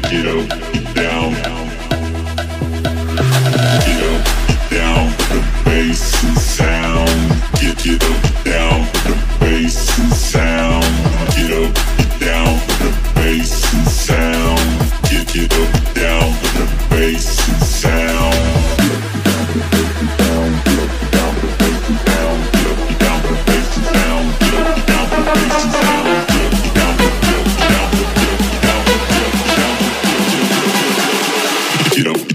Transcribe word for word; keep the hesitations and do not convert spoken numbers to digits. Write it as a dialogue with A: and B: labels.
A: Get up, get down. Get up, get down. The bass and sound. Get get up, get down. The bass and sound. Get up, get down. The bass and sound. Get get up, get down. The bass and sound. You know